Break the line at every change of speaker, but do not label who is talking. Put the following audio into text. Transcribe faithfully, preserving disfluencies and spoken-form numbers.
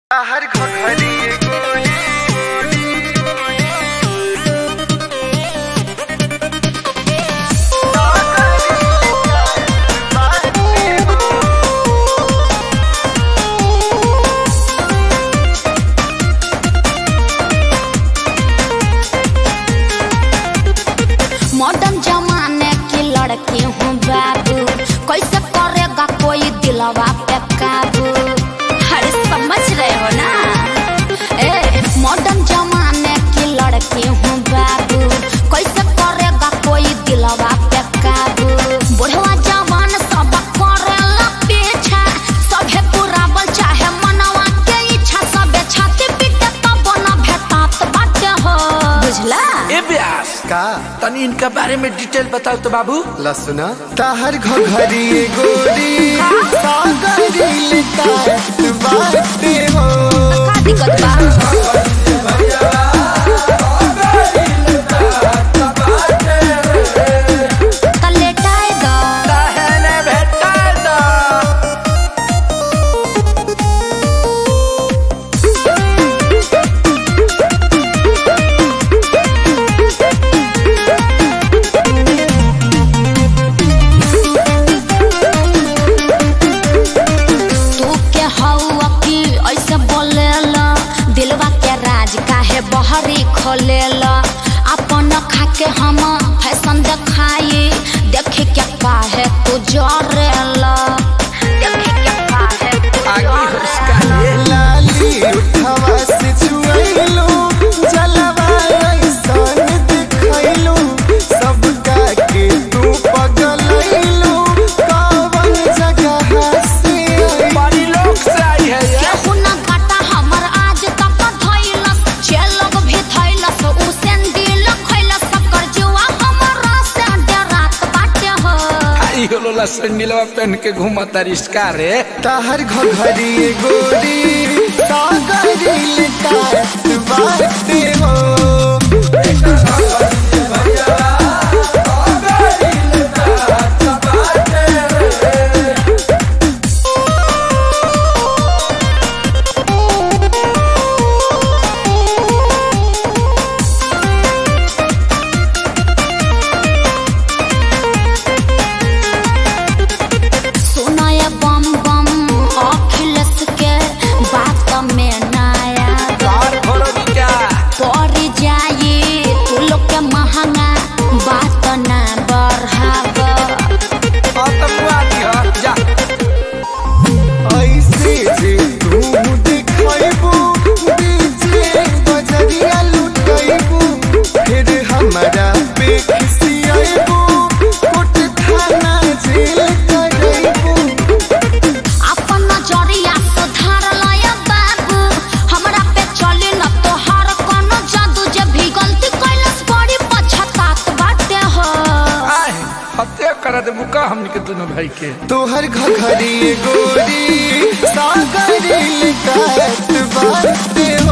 हर घघरी गोली
मॉडर्न जमाने की लड़की हूँ बाबू, कैसे करेगा कोई दिलवा पे काबू। अरे समझ रहे हो ना। ए मॉडर्न जमाने की लड़की हूँ बाबू, कैसे करेगा कोई दिलवा पे काबू। बुढ़वा जवान सब करेला पीछा, सभे पुरावल चाहे मनवा के इच्छा। सबे छाती पीटे तब न भेटात बाटे हो, बुझला।
ए ब्यास
का
तनी इनका बारे में डिटेल बताओ तो बाबू।
लसुना ताहर घघरी गोरी सागरी लिता बाटे हो।
का दिक्कत बा? बहरी खोलेला अपन खाके हम फैशन दिखाई, देखे क्या काहे तू जरेला, देखे क्या काहे तू जरेला।
लाली उठवा से छुएलो जलवा ऐसन दिखैलो, सबका के तू पगलैलो कवन जगह से
बड़ी लोग से आई है ये।
केहू ना काटा हमर आज तक धइलस, जे लोग भी धइलस उ सेंडिल खइलस। कर जुआ हमरा से डरात बाटे हो।
आई होलो ला संडिलवा पहन के घूमता रिश्का रे।
ताहर घघरी गोरी सागरी लिता बाटे हो।
सुनाया बम बम अखिलेश के बात में नया
कार भरो क्या
पड़ जाई तू लोग के महंगा बात ना बढ़ाव।
आतंकवादी हो जा।
ऐसे जे तू दिखैबू डीजे बजरिया लुटैबू, फिर हमरा पे खिसियैबू कोट थाना जेल करैबू।
अपन नजरिया सुधार लया बाबू, हमरा पे चले न तोहार कोनो जादू। जे भी गलती कैलस बड़ी पछतात बाटे हो।
आए हत्या कर दे बुका हमनी के दोनों भाई के।
तोहर घघरी गोरी सागरी लिता बाटे हो।